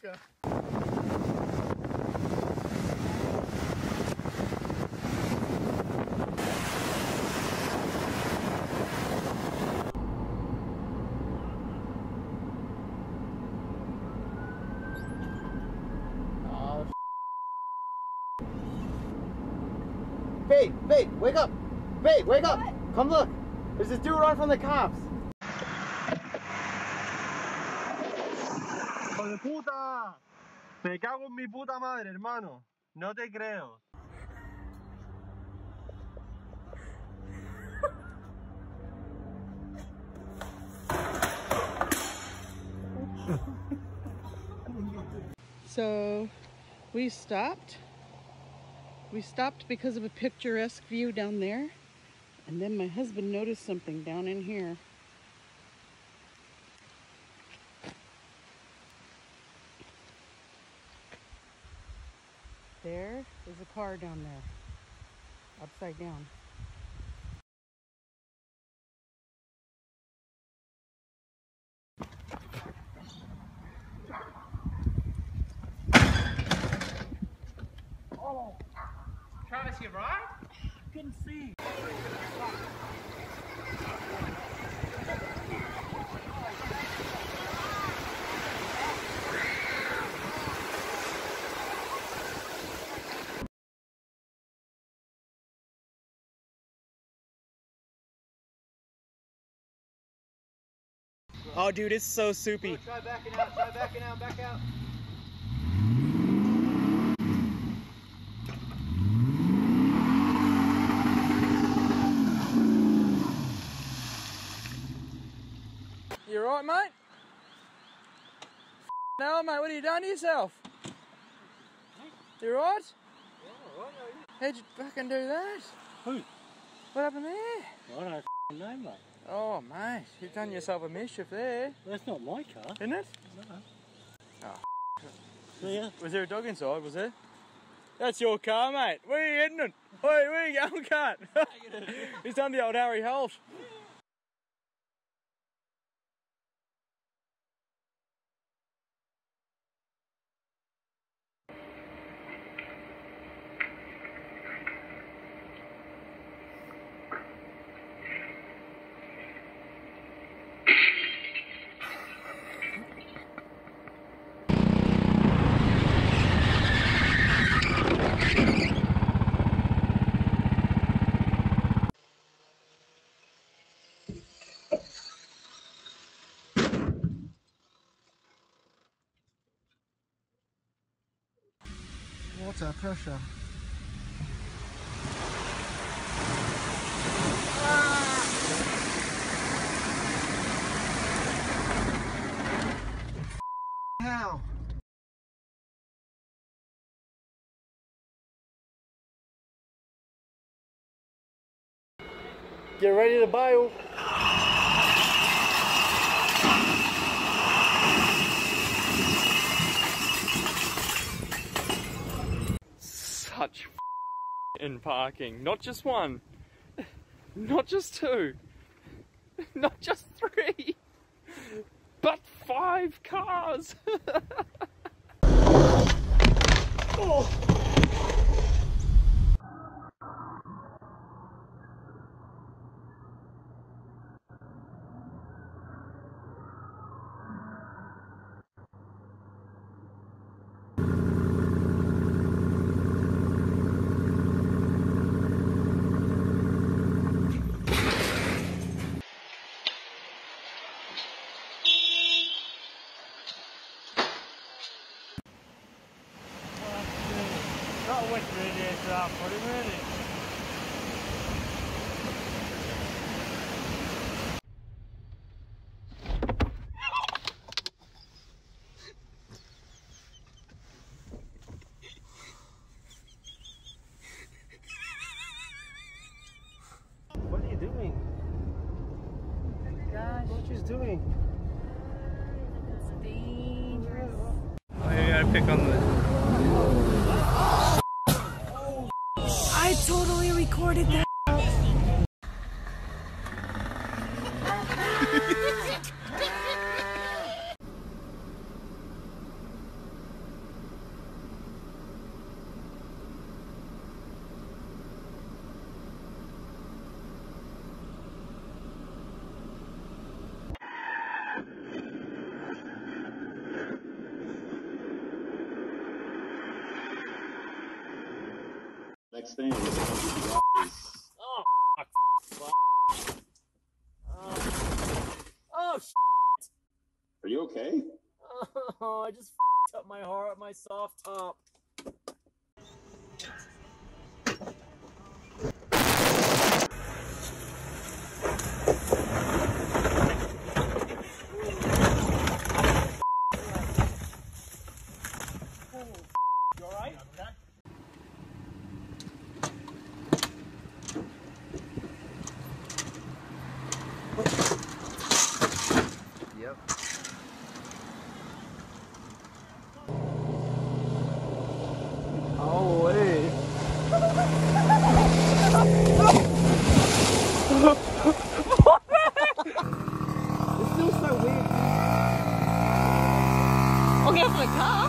boca. Babe, wake up! Babe, wake up! What? Come look! There's this dude running from the cops! ¡Hijo de puta! Me cago en mi puta madre, hermano. No te creo. So we stopped. We stopped because of a picturesque view down there. And then my husband noticed something down in here. There is a car down there, upside down. Oh, Travis, you right? Couldn't see. Oh, dude, it's so soupy. Try backing out, back out. You alright, mate? No, mate, what have you done to yourself? You alright? Yeah, alright, How'd you fucking do that? Who? What happened there? I don't know, mate. Oh, mate, you've done yourself a mischief there. That's not my car. Isn't it? No. Oh, Yeah. Was there a dog inside, was there? That's your car, mate. Where are you heading? Oi, where are you going, cunt? He's done the old Harry Holt. Water pressure. How? Get ready to bail. Such in parking. Not just one. Not just two. Not just three. But 5 cars. Oh. Not wet radiator, pretty ready. What are you doing? Gosh, What she's doing? it's dangerous. Oh, you gotta pick on the... I totally recorded that. next thing. Oh, fuck. Oh, shit. Are you okay? Oh, I just up my heart, my soft top. You alright? Yep. Oh, wait. It feels so weird. Okay, for the cop.